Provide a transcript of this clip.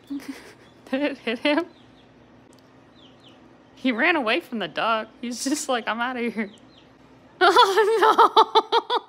Did it hit him? He ran away from the duck. He's just like, I'm out of here. Oh, no.